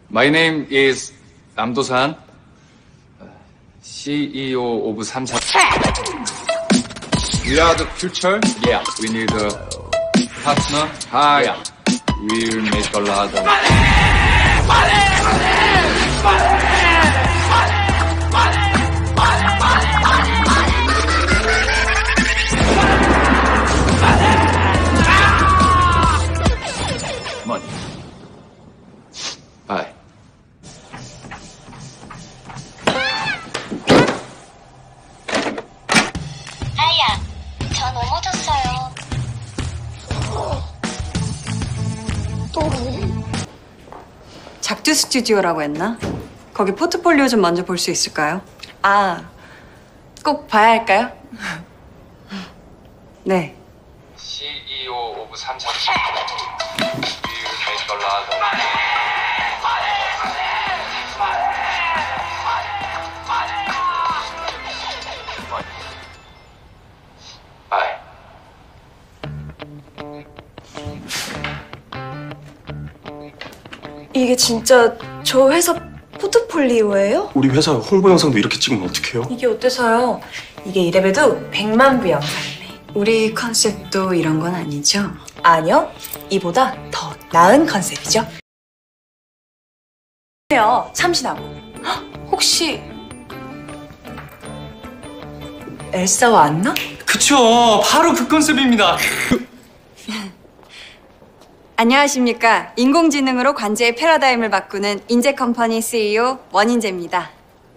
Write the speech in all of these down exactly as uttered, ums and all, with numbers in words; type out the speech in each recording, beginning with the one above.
My name is 남도산, 씨이오 of 삼성. We are the future. Yeah. We need a partner. Hi. Yeah. We'll make a lot of. Money! Money! Money! Money! Bye. 아야, 저 넘어졌어요. 작두 스튜디오라고 했나? 거기 포트폴리오 좀 먼저 볼 수 있을까요? 아, 꼭 봐야 할까요? 네. 씨이오 of 삼성. We'll make a lot of. Bye. 이게 진짜 저 회사 포트폴리오예요? 우리 회사 홍보 영상도 이렇게 찍으면 어떡해요? 이게 어때서요? 이게 이래봬도 백만 뷰 영상이네. 우리 컨셉도 이런 건 아니죠? 아니요, 이보다 더 나은 컨셉이죠. 그래요, 참신하고. 헉, 혹시 엘사 왔나? 그쵸, 바로 그 컨셉입니다. 안녕하십니까. 인공지능으로 관제의 패러다임을 바꾸는 인제컴퍼니 씨이오 원인재입니다.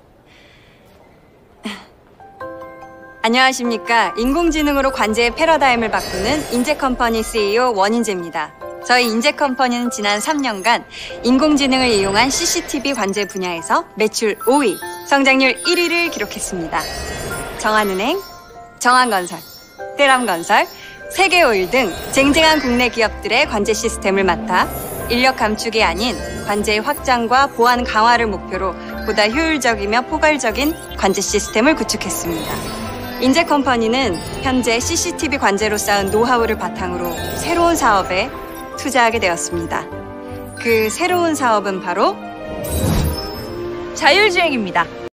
안녕하십니까. 인공지능으로 관제의 패러다임을 바꾸는 인제컴퍼니 씨이오 원인재입니다. 저희 인제컴퍼니는 지난 삼 년간 인공지능을 이용한 씨씨티비 관제 분야에서 매출 오 위, 성장률 일 위를 기록했습니다. 정한은행, 정한건설, 대람건설, 세계오일 등 쟁쟁한 국내 기업들의 관제 시스템을 맡아 인력 감축이 아닌 관제의 확장과 보안 강화를 목표로 보다 효율적이며 포괄적인 관제 시스템을 구축했습니다. 인제컴퍼니는 현재 씨씨티비 관제로 쌓은 노하우를 바탕으로 새로운 사업에 투자하게 되었습니다. 그 새로운 사업은 바로 자율주행입니다.